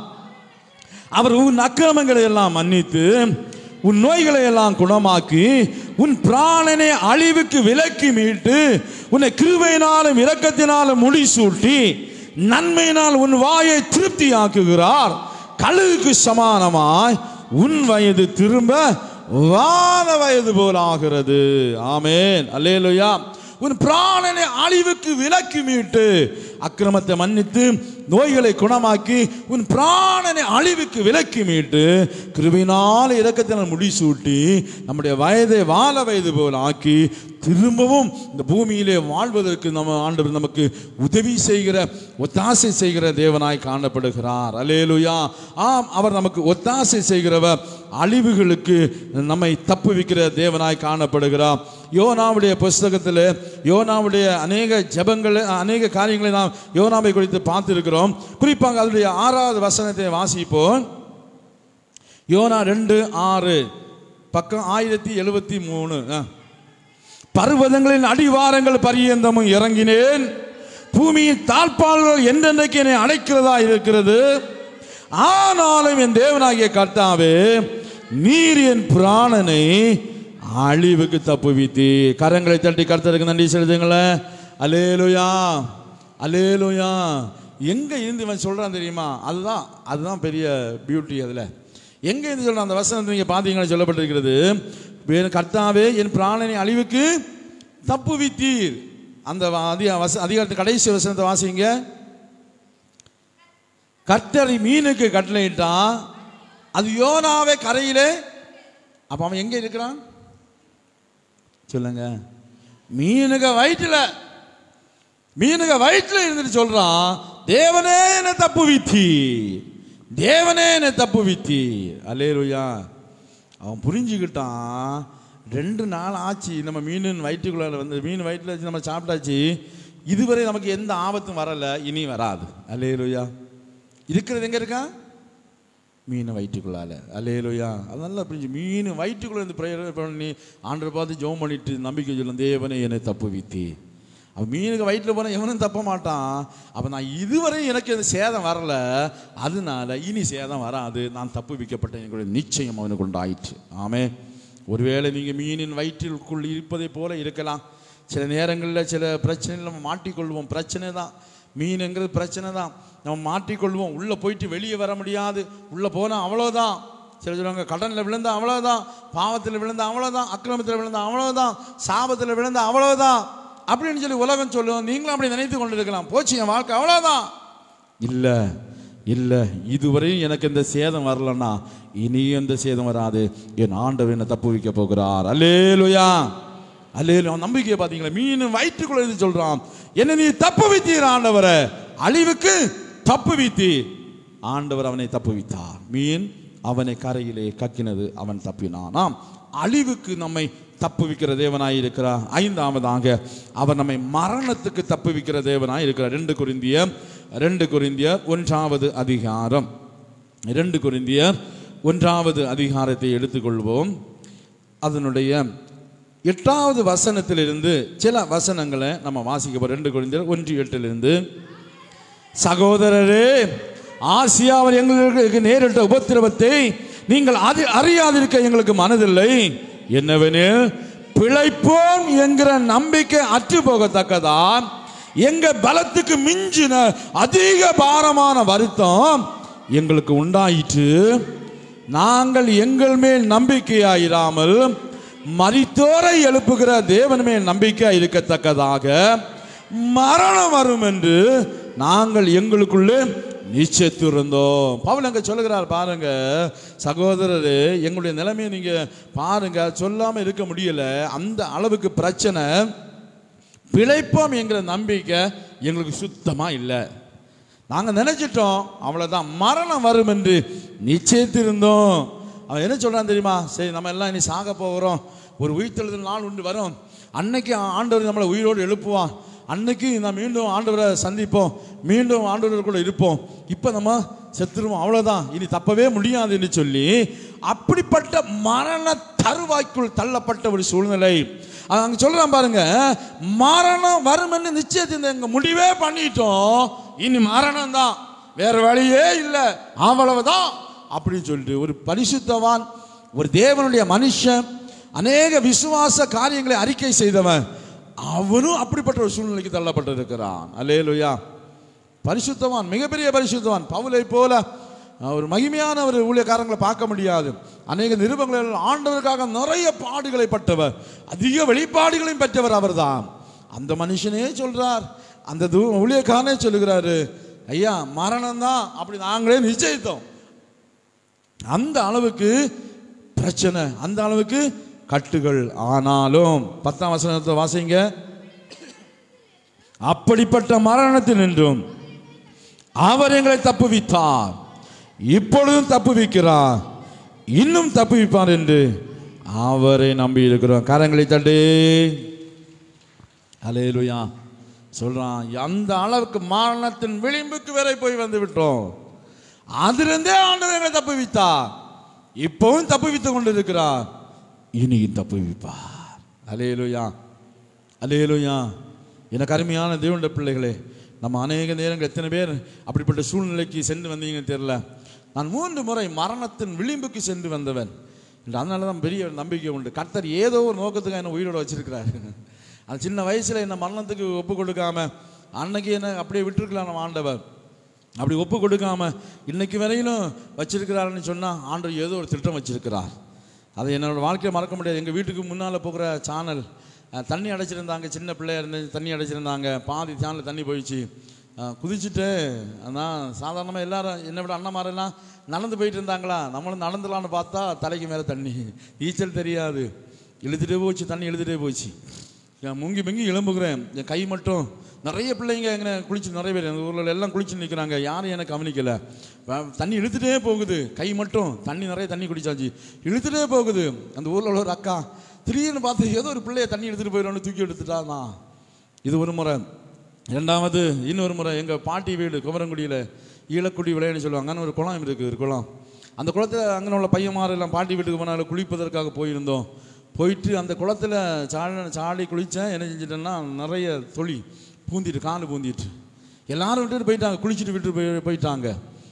அவர் உன் அக்கிரமங்களை எல்லாம் மன்னித்து உன் நோய்களை எல்லாம் குணமாக்கி உன் பிராணனை அழிவுக்கு விலக்கி மீட்டு உன்னை கிருபையினாலும் இரக்கத்தினாலும் முடிசூட்டி நன்மையினால் உன் வாயை திருப்தி ஆக்குகிறார். கழுகுக்கு சமானமாய் உன் வயது திரும்ப வான வயது போல ஆகிறது. ஆமென். அல்லேலூயா. உன் பிராணனை அழிவுக்கு விலக்கி மீட்டு அக்கிரமத்தை மன்னித்து நோய்களை குணமாக்கி உன் பிராணனை அழிவுக்கு விலக்கி மீட்டு கிருபையினால் இரக்கத்தினால் முடிசூட்டி நம்முடைய வயதை வாழ வயது போல் ஆக்கி திரும்பவும் இந்த பூமியிலே வாழ்வதற்கு நம்ம ஆண்டவர் நமக்கு உதவி செய்கிற ஒத்தாசை செய்கிற தேவனாய் காணப்படுகிறார். அல்லேலூயா. ஆம், அவர் நமக்கு ஒத்தாசை செய்கிறவர், அழிவுகளுக்கு நம்மை தப்புவிக்கிற தேவனாய் காணப்படுகிறார். யோனாவுடைய புஸ்தகத்தில் யோனாவுடைய அநேக ஜெபங்கள், அநேக காரியங்களை நாம் யோனாவை குறித்து பார்த்திருக்கிறோம். குறிப்பாக அதனுடைய ஆறாவது வசனத்தை வாசிப்போம். யோனா ரெண்டு ஆறு பக்கம் ஆயிரத்தி எழுபத்தி மூணு. பர்வதங்களின் அடிவாரங்கள் பரியந்தமும் இறங்கினேன், பூமியின் தாழ்பால்கள் என்றென்றைக்கு என்னை அடைக்கிறதா இருக்கிறது. ஆனாலும் என் தேவனாகிய கர்த்தாவே, நீர் என் பிராணனை அழிவுக்கு தப்புவித்தி. கரங்களை தட்டி கர்த்தருக்கு நன்றி செலுத்துங்களேன். அல்லேலூயா, அல்லேலூயா. எங்க இருந்து இவன் சொல்றான் தெரியுமா? அதுதான் அதுதான் பெரிய பியூட்டி. அதுல எங்க இருந்து சொல்றான் அந்த வசனத்தை நீங்க பாத்தீங்கன்னா சொல்லப்பட்டிருக்கிறது, கர்த்தாவே என் பிராணனை அழிவுக்கு தப்புவித்தீர். அந்த அதிகாரத்து கடைசி வசனத்தை வாசிங்க. கர்த்தர் மீனுக்கு கட்டளையிட்டா, அது யோனாவே கரையிலே. அப்ப அவன் எங்க இருக்கிறான் சொல்லுங்க? மீனுக வயிற்றுல, மீனுக வயிற்றுல இருந்துட்டு சொல்றான், தேவனே என்ன தப்புவித்தி, தேவனே என்ன தப்புவித்தி. அல்லேலூயா. அவன் புரிஞ்சுக்கிட்டான், ரெண்டு நாள் ஆச்சு நம்ம மீன் வயிற்றுக்குள்ள வந்து, மீன் வயிற்றுல வச்சு நம்ம சாப்பிட்டாச்சு, இதுவரை நமக்கு எந்த ஆபத்தும் வரலை, இனி வராது. அல்லேலூயா. இருக்கிறது எங்க இருக்கா? மீன் வயிற்றுக்குள்ளால. அல்லேலூயா. அது நல்லா புரிஞ்சு, மீன் வயிற்றுக்குள்ள இருந்து ப்ரேயர் பண்ணி ஆண்டரை பார்த்து ஜெபம் பண்ணிட்டு நம்பிக்கை சொல்லும், தேவனே என்னை தப்புவித்தி. அவன் மீனுக்கு வயிற்றில் போனால் எவனும் தப்ப மாட்டான். அப்போ நான் இதுவரை எனக்கு அந்த சேதம் வரல, அதனால இனி சேதம் வராது, நான் தப்பு வைக்கப்பட்ட எங்களுடைய நிச்சயம் அவனுக்கு உண்டாயிற்று. ஆமே. ஒருவேளை நீங்கள் மீனின் வயிற்றிற்குள் இருப்பதை போல இருக்கலாம். சில நேரங்களில் சில பிரச்சனைகள் நம்ம மாட்டிக்கொள்வோம். பிரச்சனை தான், மீனுங்கிறது பிரச்சனை தான், நம்ம மாட்டிக்கொள்வோம். உள்ளே போயிட்டு வெளியே வர முடியாது. உள்ளே போனால் அவ்வளோதான். சில சொல்லுவாங்க கடனில் விழுந்தா அவ்வளோதான், பாவத்தில் விழுந்தா அவ்வளோதான், அக்கிரமத்தில் விழுந்தா அவ்வளோதான், சாபத்தில் விழுந்தா அவ்வளோதான் அப்படின்னு சொல்லி உலகம் சொல்லுவோம். நீங்களும் அப்படி நினைத்து கொண்டு இருக்கலாம், போச்சு என் வாழ்க்கை அவ்வளோதான். இல்லை இல்லை, இதுவரையும் எனக்கு இந்த சேதம் வரலன்னா இனியும் இந்த சேதம் வராது. என் ஆண்டவர் என்ன தப்பு வைக்க போகிறார். அல்லேலூயா, அல்லேலூயா. நம்பிக்கையை பார்த்தீங்களா? மீன் வயிற்றுக்குள்ள இருந்து சொல்றான், என்ன நீ தப்பு வைத்தீர் ஆண்டவரை, அழிவுக்கு தப்பு வைத்தீர். ஆண்டவர் அவனை தப்பு வைத்தார். மீன் அவனை கரையிலே கக்கினது, அவன் தப்பினானாம். அழிவுக்கு நம்மை தப்புவிக்கிற தேவனாய் இருக்கிறார். ஐந்தாவதாக அவர் நம்மை மரணத்துக்கு தப்புவிக்கிற தேவனாய் இருக்கிறார். ரெண்டு கொரிந்தியர் ரெண்டு கொரிந்தியர் ஒன்றாவது அதிகாரம், ரெண்டு கொரிந்தியர் ஒன்றாவது அதிகாரத்தை எடுத்துக்கொள்வோம். அதனுடைய எட்டாவது வசனத்திலிருந்து சில வசனங்களை நம்ம வாசிக்க. ரெண்டு கொரிந்தியர் ஒன்று எட்டிலிருந்து, சகோதரரே, ஆசியாவில் எங்களுக்கு நேரிட்ட உபத்திரவத்தை நீங்கள் அது அறியாதிருக்க எங்களுக்கு மனதில்லை. என்னவெனில், பிழைப்போம் என்கிற நம்பிக்கை அற்று போகத்தக்கதான் எங்க பலத்துக்கு மிஞ்சின அதிக பாரமான வருத்தம் எங்களுக்கு உண்டாயிற்று. நாங்கள் எங்கள் மேல் நம்பிக்கையாயிராமல் மரித்தோரை எழுப்புகிற தேவன் மேல் நம்பிக்கை இருக்கத்தக்கதாக மரணம் வரும் என்று நாங்கள் எங்களுக்குள்ளே நிச்சயத்திருந்தோம். பவுல் அங்க சொல்லுகிறார் பாருங்க, சகோதரரு எங்களுடைய நிலைமையை நீங்க பாருங்க, சொல்லாம இருக்க முடியல. அந்த அளவுக்கு பிரச்சனை. பிழைப்போம் என்கிற நம்பிக்கை எங்களுக்கு சுத்தமா இல்லை. நாங்க நினைச்சிட்டோம் அவ்வளவுதான், மரணம் வரும் என்று நிச்சயத்திருந்தோம். அவன் என்ன சொல்றான் தெரியுமா? சரி, நம்ம எல்லாம் இனி சாக போகிறோம், ஒரு உயிர்த்தெழுதல் நாள் உண்டு வரும், அன்னைக்கு ஆண்டவர் நம்மளை உயிரோடு எழுப்புவான், அன்னைக்கு நாம் மீண்டும் ஆண்டவரை சந்திப்போம், மீண்டும் ஆண்டவர் கூட இருப்போம். இப்போ நம்ம செத்துருவோம், அவ்வளோதான், இனி தப்பவே முடியாது என்று சொல்லி அப்படிப்பட்ட மரண தருவாய்க்குள் தள்ளப்பட்ட ஒரு சூழ்நிலை. அங்கே சொல்கிறான் பாருங்க, மரணம் வரும் என்று நிச்சயத்தை எங்கள் முடிவே பண்ணிட்டோம், இனி மரணம் தான், வேற வழியே இல்லை, அவ்வளவுதான் அப்படின்னு சொல்லிட்டு ஒரு பரிசுத்தவான், ஒரு தேவனுடைய மனுஷன், அநேக விசுவாச காரியங்களை அறிக்கை செய்தவன், அவனும் அப்படிப்பட்ட ஒரு சூழ்நிலைக்கு தள்ளப்பட்டிருக்கிறான். அல்லேலூயா. பரிசுத்தவான், மிகப்பெரிய பரிசுத்தவான். பவுலை போல ஒரு மகிமையான ஒரு ஊழியக்காரங்களை பார்க்க முடியாது. அநேக நிருபங்கள் ஆண்டவருக்காக நிறைய பாடுகளை பட்டவர், அதிக வெளிப்பாடுகளையும் பெற்றவர் அவர்தான். அந்த மனுஷனே சொல்றார், அந்த ஊழியக்காரனே சொல்லுகிறாரு, ஐயா மரணம் தான் அப்படி நாங்களே நிச்சயித்தோம். அந்த அளவுக்கு பிரச்சனை, அந்த அளவுக்கு கட்டுகள். ஆனாலும் பத்தாம் வசனத்தை வாசிங்க, அப்படிப்பட்ட மரணத்தில் நின்றும் அவர் எங்களை தப்புவித்தார், இப்பொழுதும் தப்புவிக்கிறார், இன்னும் தப்புவிப்பார் என்று அவரை நம்பி இருக்கிறோம். கரங்களை தட்டு அல்லேலூயா சொல்றான். அந்த அளவுக்கு மரணத்தின் விளிம்புக்கு வரை போய் வந்து விட்டோம். அதிலிருந்தே ஆண்டவர் எங்களை தப்புவித்தார், இப்பவும் தப்புவித்துக் கொண்டிருக்கிறார், இனியும் தப்புவிப்பார். அல்லேலூயா, அல்லேலூயா. எனக்கு அருமையான தேவனுடைய பிள்ளைகளே, நம்ம அநேக நேரங்கள் எத்தனை பேர் அப்படிப்பட்ட சூழ்நிலைக்கு சென்று வந்தீங்கன்னு தெரியல. நான் மூன்று முறை மரணத்தின் விளிம்புக்கு சென்று வந்தவன். அதனால தான் பெரிய நம்பிக்கை உண்டு. கர்த்தர் ஏதோ ஒரு நோக்கத்துக்கு என்ன உயிரோடு வச்சிருக்கிறாரு. அந்த சின்ன வயசுல என்ன மரணத்துக்கு ஒப்பு கொடுக்காம அன்னைக்கு என்ன அப்படியே விட்டுருக்கலாம் நம்ம ஆண்டவர். அப்படி ஒப்பு கொடுக்காம இன்னைக்கு வரையிலும் வச்சிருக்கிறாருன்னு சொன்னால் ஆண்டவர் ஏதோ ஒரு திட்டம் வச்சிருக்கிறார். அதை என்னோடய வாழ்க்கையை மறக்க முடியாது. எங்கள் வீட்டுக்கு முன்னால் போகிற சானல் தண்ணி அடைச்சிருந்தாங்க, சின்ன பிள்ளையா இருந்து தண்ணி அடைச்சிருந்தாங்க, பாதி சானல் தண்ணி போயிடுச்சு. குதிச்சுட்டு ஆனால் சாதாரணமாக எல்லாரும் என்னை விட அண்ணன்மாரெல்லாம் நடந்து போயிட்டு இருந்தாங்களா, நம்மளும் நடந்துலான்னு பார்த்தா தலைக்கு மேலே தண்ணி, நீச்சல் தெரியாது, இழுத்துட்டே போச்சு, தண்ணி இழுத்துட்டே போச்சு. முங்கி முங்கி எழும்புகிறேன். என் கை மட்டும், நிறைய பிள்ளைங்க எங்கே குளிச்சு, நிறைய பேர் எங்கள் ஊரில் எல்லாம் குளிச்சு நிற்கிறாங்க, யாரும் எனக்கு கவனிக்கலை. தண்ணி இழுத்துட்டே போகுது, கை மட்டும் தண்ணி நிறைய தண்ணி குடிச்சாச்சு, இழுத்துட்டே போகுது. அந்த ஊரில் உள்ள ஒரு அக்கா திடீர்னு பார்த்து ஏதோ ஒரு பிள்ளைய தண்ணி எடுத்துகிட்டு போயிடணும்னு தூக்கி எடுத்துட்டானா. இது ஒரு முறை. ரெண்டாவது இன்னொரு முறை எங்கள் பாட்டி வீடு குமரங்குடியில் ஈழக்குடி விளையாடுன்னு சொல்லுவாங்க, அங்கே ஒரு குளம் இருக்குது, ஒரு குளம். அந்த குளத்தில் அங்கே உள்ள பையன்மார் எல்லாம் பாட்டி வீட்டுக்கு போனாலும் குளிப்பதற்காக போயிருந்தோம். போயிட்டு அந்த குளத்தில் சாடி சாடி குளித்தேன். என்ன செஞ்சிட்டேன்னா நிறைய தொழி பூந்திட்டு, காலு பூந்திட்டு, எல்லாரும் விட்டுட்டு போயிட்டாங்க, குளிச்சுட்டு விட்டு போய் போயிட்டாங்க.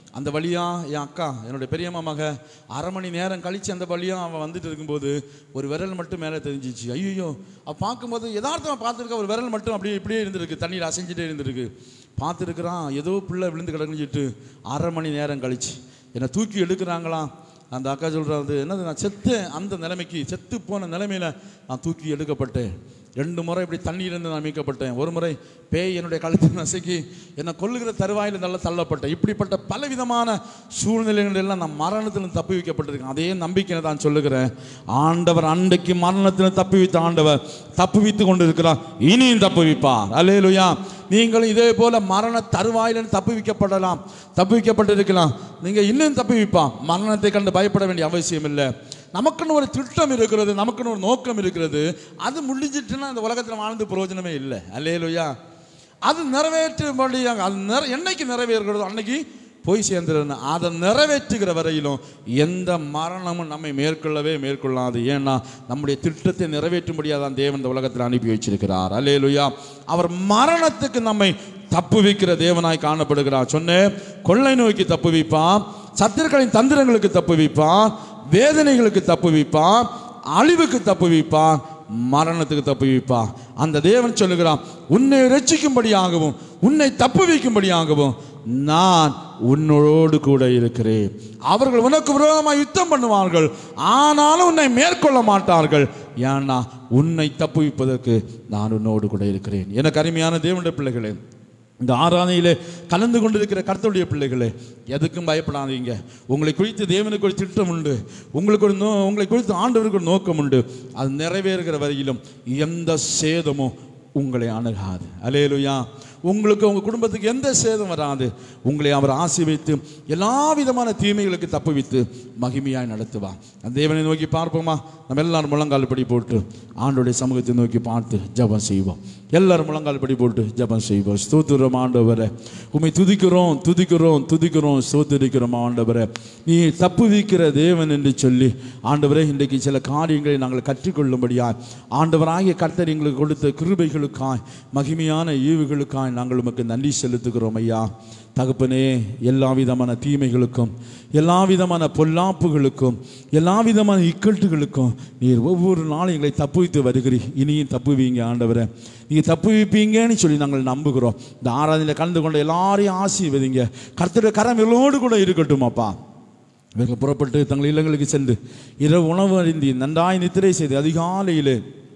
அந்த வழியாக என் அக்கா என்னுடைய பெரியம்மா மக அரை மணி நேரம் கழித்து அந்த வழியாக அவன் வந்துட்டு இருக்கும்போது ஒரு விரல் மட்டும் மேலே தெரிஞ்சிச்சு. ஐயோ, அவள் பார்க்கும்போது யதார்த்தமாக பார்த்துருக்கா, ஒரு விரல் மட்டும் அப்படியே இப்படியே இருந்திருக்கு, தண்ணீர் அசைஞ்சிட்டே இருந்திருக்கு. பார்த்துருக்குறான், ஏதோ பிள்ளை விழுந்து கிடக்குஞ்சிட்டு அரை மணி நேரம் கழிச்சு என்னை தூக்கி எடுக்கிறாங்களாம். அந்த அக்கா சொல்கிறது என்னது, நான் செத்தேன், அந்த நிலைமைக்கு செத்து போன நிலைமையில் நான் தூக்கி எடுக்கப்பட்டேன். ரெண்டு முறை இப்படி தண்ணீரிலிருந்து நான் மீட்கப்பட்டேன். ஒரு முறை பேய் என்னுடைய கழுத்தில் நசுக்கி என்னை கொல்லுகிற தருவாயில் நல்லா தள்ளப்பட்டேன். இப்படிப்பட்ட பலவிதமான சூழ்நிலைகள் எல்லாம் நான் மரணத்தில் தப்பி வைக்கப்பட்டிருக்கேன். அதே நம்பிக்கை தான் சொல்லுகிறேன். ஆண்டவர் அன்றைக்கு மரணத்தில் தப்பி வைத்த ஆண்டவர் தப்பி வைத்து கொண்டு இருக்கிறார், இனியும் தப்பி வைப்பார். அல்லேலூயா. நீங்களும் இதே போல மரண தருவாயிலிருந்து தப்பி வைக்கப்படலாம், தப்பி வைக்கப்பட்டிருக்கலாம். நீங்கள் இன்னும் தப்பி வைப்பான். மரணத்தை கண்டு பயப்பட வேண்டிய அவசியம் இல்லை. நமக்குன்னு ஒரு திட்டம் இருக்கிறது, நமக்குன்னு ஒரு நோக்கம் இருக்கிறது. அது முடிஞ்சிட்டுன்னா இந்த உலகத்தில் வாழ்ந்து பிரயோஜனமே இல்லை. அல்லேலூயா. அது நிறைவேற்றும்படியாக அது நிற என்னைக்கு நிறைவேறுகிறதோ அன்னைக்கு போய் சேர்ந்துடணும். அதை நிறைவேற்றுகிற வரையிலும் எந்த மரணமும் நம்மை மேற்கொள்ளவே மேற்கொள்ளாது. ஏன்னா நம்முடைய திட்டத்தை நிறைவேற்றும்படியாக தான் தேவன் இந்த உலகத்தில் அனுப்பி வச்சிருக்கிறார். அல்லேலூயா. அவர் மரணத்துக்கு நம்மை தப்பு வைக்கிற தேவனாய் காணப்படுகிறார். சொன்னேன், கொள்ளை நோய்க்கு தப்பு வைப்பான், சத்துருக்களின் தந்திரங்களுக்கு தப்பு வைப்பான், வேதனைகளுக்கு தப்பு வைப்பான், அழிவுக்கு தப்பு வைப்பான், மரணத்துக்கு தப்பு வைப்பான். அந்த தேவன் சொல்லுகிறான், உன்னை ரட்சிக்கும்படியாகவும் உன்னை தப்பு வைக்கும்படியாகவும் நான் உன்னோடு கூட இருக்கிறேன். அவர்கள் உனக்கு விரோதமாக யுத்தம் பண்ணுவார்கள், ஆனாலும் உன்னை மேற்கொள்ள மாட்டார்கள். ஏன்னா உன்னை தப்பு வைப்பதற்கு நான் உன்னோடு கூட இருக்கிறேன். எனக்கு அருமையான தேவனுடைய பிள்ளைகளே, இந்த ஆராதனையிலே கலந்து கொண்டிருக்கிற கர்த்தருடைய பிள்ளைகளே, எதுக்கும் பயப்படாதீங்க. உங்களை குறித்து தேவனுக்கு ஒரு திட்டம் உண்டு, உங்களுக்கு ஒரு நோ உங்களை குறித்து ஆண்டவருக்கு ஒரு நோக்கம் உண்டு. அது நிறைவேறுகிற வரையிலும் எந்த சேதமும் உங்களை அணுகாது. அல்லேலூயா. உங்களுக்கு உங்கள் குடும்பத்துக்கு எந்த சேதம் வராது. உங்களை அவர் ஆசீர்வதித்து எல்லா விதமான தீமைகளுக்கு தப்பு வைத்து மகிமையாய் நடத்துவார். அந்த தேவனை நோக்கி பார்ப்போமா? நம்ம எல்லாரும் முழங்கால் படி போட்டு ஆண்டோடைய சமூகத்தை நோக்கி பார்த்து ஜெபம் செய்வோம். எல்லாரும் முழங்கால் படி போட்டு ஜெபம் செய்வோம். ஸ்தோத்திரம் ஆண்டவரே, உம்மை துதிக்கிறோம் துதிக்கிறோம் துதிக்கிறோம் ஸ்தோத்திரிக்கிறோம் ஆண்டவரே. நீ தப்பு வைக்கிற தேவன் என்று சொல்லி ஆண்டவரே, இன்றைக்கு சில காரியங்களை நாங்கள் கற்றுக்கொள்ளும்படியாய் ஆண்டவராகிய கர்த்தர் எங்களுக்கு கொடுத்த கிருபைகளுக்காய் மகிமையான ஈவுகளுக்காய் நாங்கள் உமக்கு நன்றி செலுத்துகிறோம் ஐயா. தகப்பனே, எல்லா விதமான தீமைகளுக்கும் எல்லா விதமான பொல்லாப்புகளுக்கும் எல்லா விதமான இக்கட்டுகளுக்கும் நீர் ஒவ்வொரு நாளும் எங்களை தப்பு வைத்து வருகிறீர். இனியும் தப்பு வைங்க ஆண்டவரை, நீங்கள் தப்பு வைப்பீங்கன்னு சொல்லி நாங்கள் நம்புகிறோம். இந்த ஆராதனையில் கலந்து கொண்ட எல்லாரையும் ஆசீர்வதிங்க. கர்த்தருடைய கரம் எல்லோடு கூட இருக்கட்டும் அப்பா. இவர்கள் புறப்பட்டு தங்கள் இல்லங்களுக்கு சென்று இரவு உணவு அறிந்தி நன்றாய் நித்திரை செய்து அதிகாலையிலே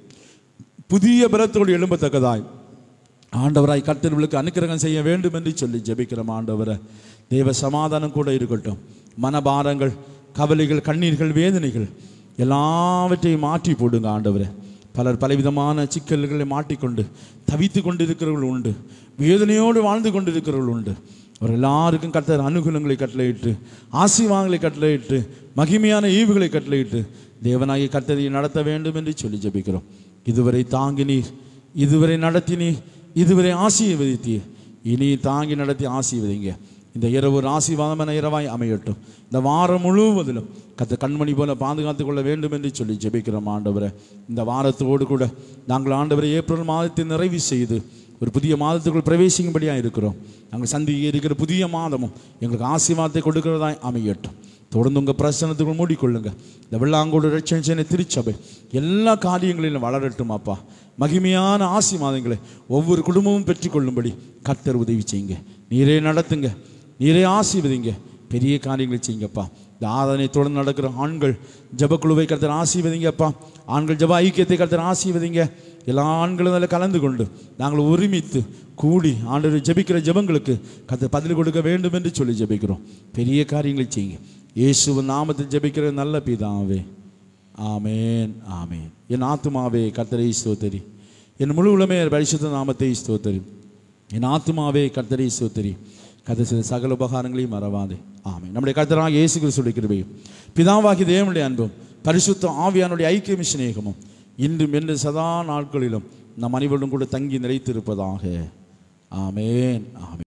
புதிய பலத்தோடு எழும்பத்தக்கதாய் ஆண்டவராய் கர்த்தர்களுக்கு அனுக்கிரகம் செய்ய வேண்டும் என்று சொல்லி ஜெபிக்கிறோம். ஆண்டவரை, தேவ சமாதானம் கூட இருக்கட்டும். மனபாரங்கள், கவலைகள், கண்ணீர்கள், வேதனைகள் எல்லாவற்றையும் மாற்றி போடுங்க ஆண்டவரை. பலர் பலவிதமான சிக்கல்களை மாட்டிக்கொண்டு தவித்து கொண்டிருக்கிறவர்கள் உண்டு, வேதனையோடு வாழ்ந்து கொண்டிருக்கிறவர்கள் உண்டு. அவர் எல்லாருக்கும் கர்த்தர் அனுகூலங்களை கட்டளையிட்டு ஆசீர்வாதங்களை கட்டளையிட்டு மகிமையான ஈவுகளை கட்டளையிட்டு தேவனாகிய கர்த்தரை நடத்த வேண்டும் என்று சொல்லி ஜெபிக்கிறோம். இதுவரை தாங்கினீர், இதுவரை நடத்தினீர், இதுவரை ஆசீர்வதித்தீர். இனி தாங்கி நடத்தி ஆசீர்வதிங்க. இந்த இரவு ஒரு ஆசீர்வாதமான இரவாய் அமையட்டும். இந்த வாரம் முழுவதிலும் கத்த கண்மணி போல பாதுகாத்து கொள்ள வேண்டும் என்று சொல்லி ஜெபிக்கிறோம் ஆண்டவரை. இந்த வாரத்தோடு கூட நாங்கள் ஆண்டவரை ஏப்ரல் மாதத்தை நிறைவு செய்து ஒரு புதிய மாதத்துக்குள் பிரவேசிக்கும்படியாக இருக்கிறோம். நாங்கள் சந்திக்க இருக்கிற புதிய மாதமும் எங்களுக்கு ஆசீர்வாதத்தை கொடுக்கிறதாய் அமையட்டும். தொடர்ந்து உங்கள் பிரசனத்துக்குள் மூடிக்கொள்ளுங்க. இந்த வெள்ளாங்கோடு ரட்சணை திருச்சபை எல்லா காரியங்களிலும் வளரட்டும் அப்பா. மகிமையான ஆசீர்வாதங்களை ஒவ்வொரு குடும்பமும் பெற்றுக்கொள்ளும்படி கர்த்தர் உதவி செய்யுங்க. நீரே நடத்துங்க, நீரே ஆசீர்வதிங்க, பெரிய காரியங்களை செய்யுங்கப்பா. இந்த ஆராதனை தொடர்ந்து நடக்கிற ஆண்கள் ஜபக்குழுவை கர்த்தர் ஆசீர்வதிங்கப்பா. ஆண்கள் ஜப ஐக்கியத்தை கர்த்தர் ஆசீர்வதிங்க. எல்லா ஆண்களும் அதில் கலந்து கொண்டு நாங்கள் ஒருமித்து கூடி ஆண்டவர் ஜெபிக்கிற ஜெபங்களுக்கு கர்த்தர் பதில் கொடுக்க வேண்டும் என்று சொல்லி ஜெபிக்கிறோம். பெரிய காரியங்களை செய்யுங்க. இயேசுவின் நாமத்தில் ஜெபிக்கிற நல்ல பிதாவே, ஆமேன் ஆமேன். என் ஆத்துமாவே கர்த்தரை ஸ்தோத்திரி, என் முழு உலமே பரிசுத்த நாமத்தை ஸ்தோத்திரி. என் ஆத்துமாவே கர்த்தரை ஸ்தோத்திரி, கர்த்தர் செய்த சகல உபகாரங்களையும் மறவாதே. ஆமேன். நம்முடைய கர்த்தராகிய இயேசு கிறிஸ்துவின் கிருபையும் பிதாவாகிய தேவனுடைய அன்பும் பரிசுத்த ஆவியானுடைய ஐக்கிய சிநேகமும் இன்றும் என்று சதா நாட்களிலும் நம் அனைவரும் கூட தங்கி நிலைத்திருப்பதாக. ஆமேன் ஆமேன்.